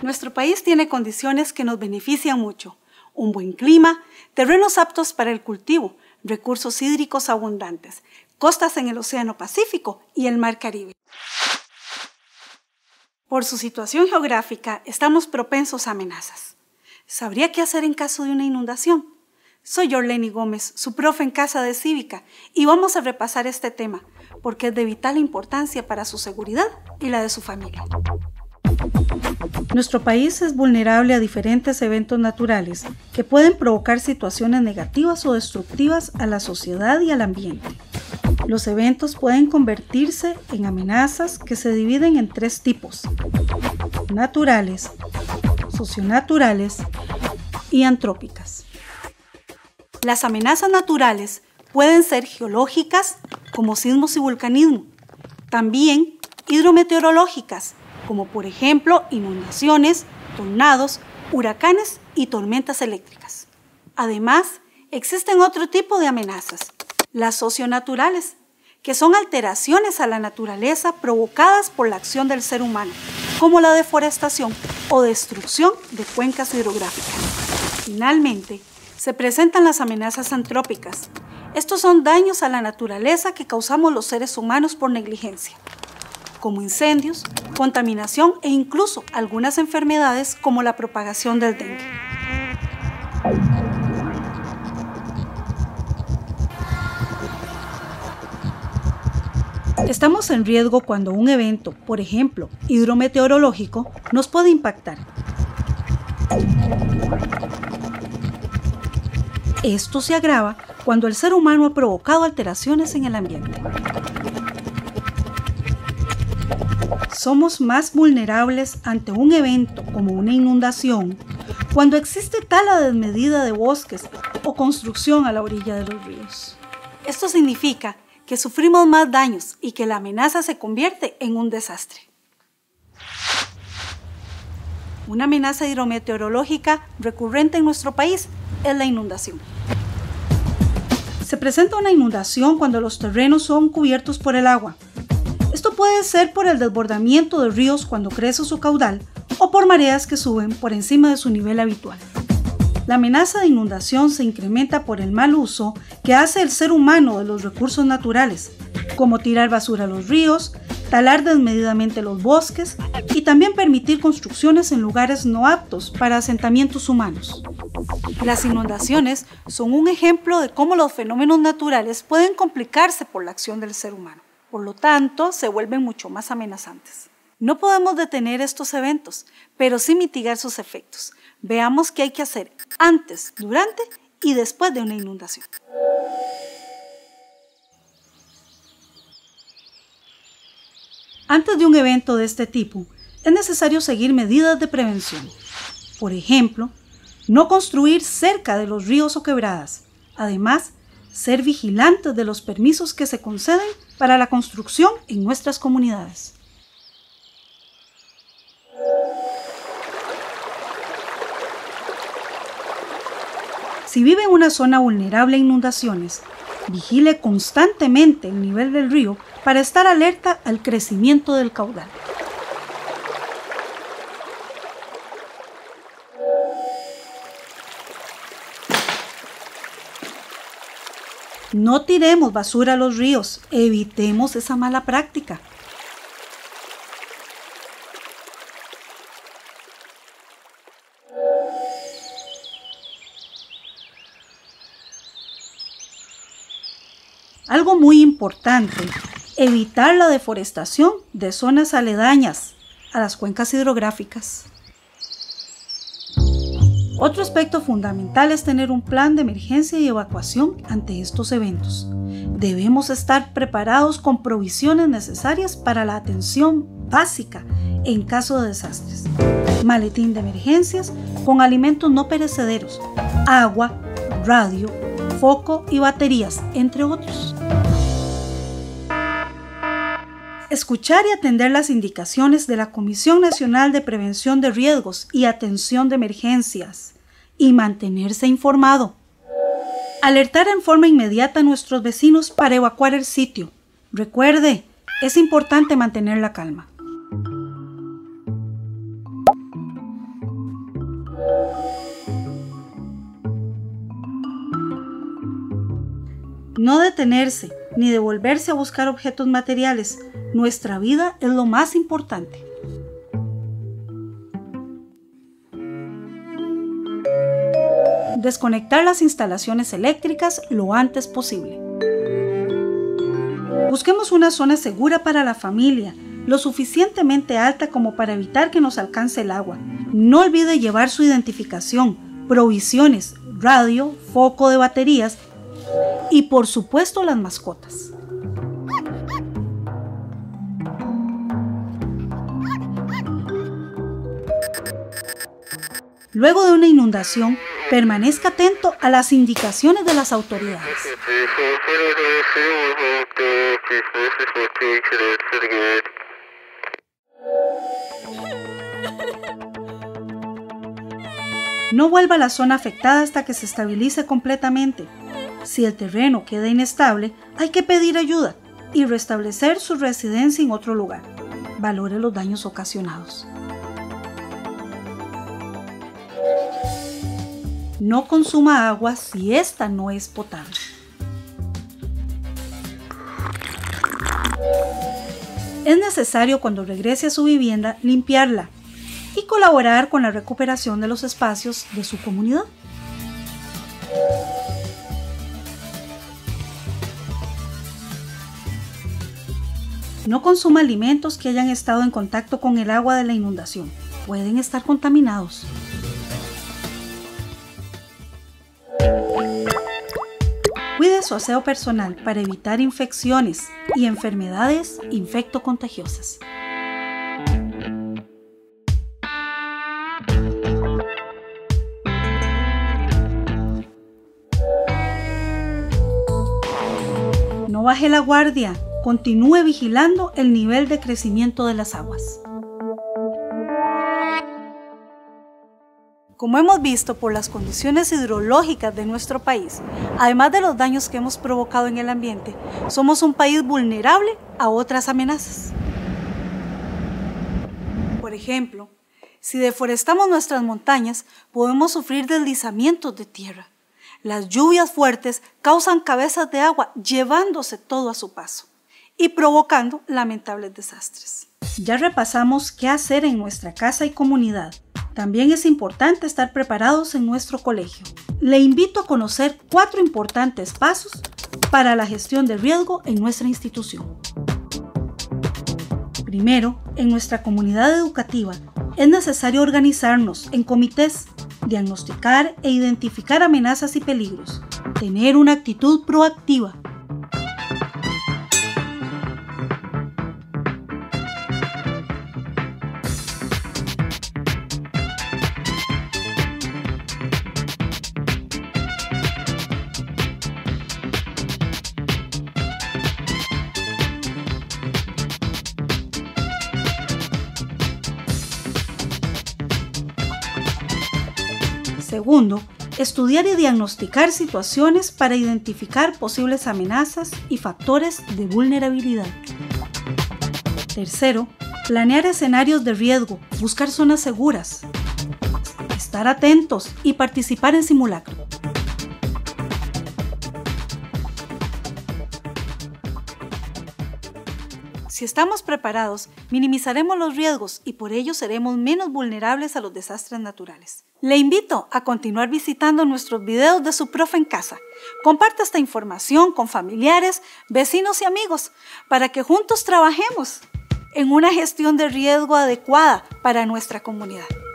Nuestro país tiene condiciones que nos benefician mucho. Un buen clima, terrenos aptos para el cultivo, recursos hídricos abundantes, costas en el Océano Pacífico y el Mar Caribe. Por su situación geográfica, estamos propensos a amenazas. ¿Sabría qué hacer en caso de una inundación? Soy Yorleni Gómez, su profe en Casa de Cívica, y vamos a repasar este tema, porque es de vital importancia para su seguridad y la de su familia. Nuestro país es vulnerable a diferentes eventos naturales que pueden provocar situaciones negativas o destructivas a la sociedad y al ambiente. Los eventos pueden convertirse en amenazas que se dividen en 3 tipos: naturales, socionaturales y antrópicas. Las amenazas naturales pueden ser geológicas, como sismos y vulcanismo, también hidrometeorológicas, como por ejemplo inundaciones, tornados, huracanes y tormentas eléctricas. Además, existen otro tipo de amenazas, las socionaturales, que son alteraciones a la naturaleza provocadas por la acción del ser humano, como la deforestación o destrucción de cuencas hidrográficas. Finalmente, se presentan las amenazas antrópicas. Estos son daños a la naturaleza que causamos los seres humanos por negligencia, como incendios, contaminación e incluso algunas enfermedades como la propagación del dengue. Estamos en riesgo cuando un evento, por ejemplo, hidrometeorológico, nos puede impactar. Esto se agrava cuando el ser humano ha provocado alteraciones en el ambiente. Somos más vulnerables ante un evento como una inundación cuando existe tala desmedida de bosques o construcción a la orilla de los ríos. Esto significa que sufrimos más daños y que la amenaza se convierte en un desastre. Una amenaza hidrometeorológica recurrente en nuestro país es la inundación. Se presenta una inundación cuando los terrenos son cubiertos por el agua. Esto puede ser por el desbordamiento de ríos cuando crece su caudal o por mareas que suben por encima de su nivel habitual. La amenaza de inundación se incrementa por el mal uso que hace el ser humano de los recursos naturales, como tirar basura a los ríos, talar desmedidamente los bosques y también permitir construcciones en lugares no aptos para asentamientos humanos. Las inundaciones son un ejemplo de cómo los fenómenos naturales pueden complicarse por la acción del ser humano. Por lo tanto, se vuelven mucho más amenazantes. No podemos detener estos eventos, pero sí mitigar sus efectos. Veamos qué hay que hacer antes, durante y después de una inundación. Antes de un evento de este tipo, es necesario seguir medidas de prevención. Por ejemplo, no construir cerca de los ríos o quebradas. Además, ser vigilantes de los permisos que se conceden para la construcción en nuestras comunidades. Si vive en una zona vulnerable a inundaciones, vigile constantemente el nivel del río para estar alerta al crecimiento del caudal. No tiremos basura a los ríos, evitemos esa mala práctica. Algo muy importante, evitar la deforestación de zonas aledañas a las cuencas hidrográficas. Otro aspecto fundamental es tener un plan de emergencia y evacuación ante estos eventos. Debemos estar preparados con provisiones necesarias para la atención básica en caso de desastres. Maletín de emergencias con alimentos no perecederos, agua, radio, foco y baterías, entre otros. Escuchar y atender las indicaciones de la Comisión Nacional de Prevención de Riesgos y Atención de Emergencias y mantenerse informado. Alertar en forma inmediata a nuestros vecinos para evacuar el sitio. Recuerde, es importante mantener la calma. No detenerse ni devolverse a buscar objetos materiales. Nuestra vida es lo más importante. Desconectar las instalaciones eléctricas lo antes posible. Busquemos una zona segura para la familia, lo suficientemente alta como para evitar que nos alcance el agua. No olvide llevar su identificación, provisiones, radio, foco de baterías y por supuesto las mascotas. Luego de una inundación, permanezca atento a las indicaciones de las autoridades. No vuelva a la zona afectada hasta que se estabilice completamente. Si el terreno queda inestable, hay que pedir ayuda y restablecer su residencia en otro lugar. Valore los daños ocasionados. No consuma agua si esta no es potable. Es necesario cuando regrese a su vivienda limpiarla y colaborar con la recuperación de los espacios de su comunidad. No consuma alimentos que hayan estado en contacto con el agua de la inundación. Pueden estar contaminados. Cuide su aseo personal para evitar infecciones y enfermedades infectocontagiosas. No baje la guardia, continúe vigilando el nivel de crecimiento de las aguas. Como hemos visto por las condiciones hidrológicas de nuestro país, además de los daños que hemos provocado en el ambiente, somos un país vulnerable a otras amenazas. Por ejemplo, si deforestamos nuestras montañas, podemos sufrir deslizamientos de tierra. Las lluvias fuertes causan cabezas de agua llevándose todo a su paso y provocando lamentables desastres. Ya repasamos qué hacer en nuestra casa y comunidad. También es importante estar preparados en nuestro colegio. Le invito a conocer 4 importantes pasos para la gestión de riesgo en nuestra institución. Primero, en nuestra comunidad educativa es necesario organizarnos en comités, diagnosticar e identificar amenazas y peligros, tener una actitud proactiva. Segundo, estudiar y diagnosticar situaciones para identificar posibles amenazas y factores de vulnerabilidad. Tercero, planear escenarios de riesgo, buscar zonas seguras, estar atentos y participar en simulacro. Si estamos preparados, minimizaremos los riesgos y por ello seremos menos vulnerables a los desastres naturales. Le invito a continuar visitando nuestros videos de Su Profe en Casa. Comparte esta información con familiares, vecinos y amigos para que juntos trabajemos en una gestión de riesgo adecuada para nuestra comunidad.